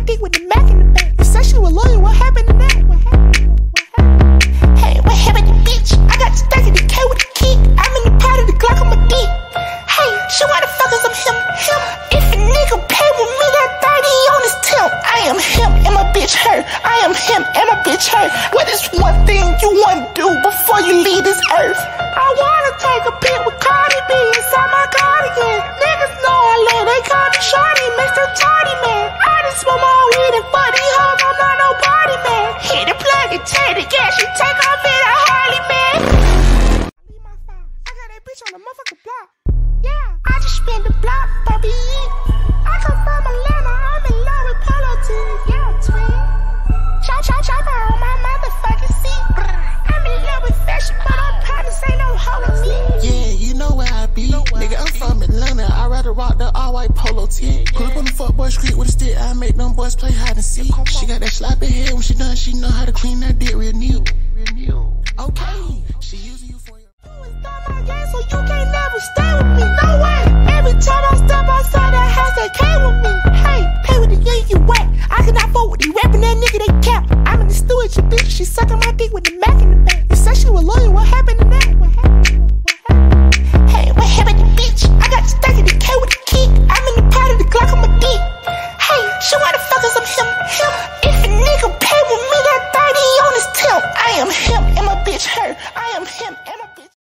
my dick with the Mac in the back. You said she was loyal, what happened to that? What happened? Hey, what happened to bitch? I got stuck in the K with the kick. I'm in the pot of the Glock on my dick. Hey, she wanna fuck us, I'm him. If a nigga pay with me, got 30 on his tip. I am him and my bitch hurt. I am him and my bitch hurt. What is one thing you wanna do before you leave this earth? I wanna take a pic with Cardi B inside my Cardigan. Niggas know I love, they call me Shordie, Mr. Tardy Man. I just smoke my weed and fuck these hoes, I'm not no party man. Hit the plug and take the gas, you take off in a Harley man. I got that bitch on the motherfucking block. Yeah, I just spin the block, baby. I come from Atlanta, I'm in love with Polo T. Yeah, twin. Chopper on my motherfucking seat. I'm in love with fashion, but I promise ain't no hoe with me. Yeah, you know where I be. Nigga, I'm from Atlanta, I'd rather rock the all-white Polo T. Pull up on the fuckboy street with a stick, I make them boys play hide and seek. She got that sloppy head, when she done, she know how to clean that dick real new. Okay, she using you for your... You is done my game, so you can't never stay with me. No way. Every time I step outside that house, they came with me. Hey, play with the young, you whack. I cannot vote with you rapping that nigga, they cap. I'm in the stew with your bitch, she sucking my dick with the Mac in the back. You said she was loyal, what happened to that? What happened? Hey, what happened to bitch? I got stuck in the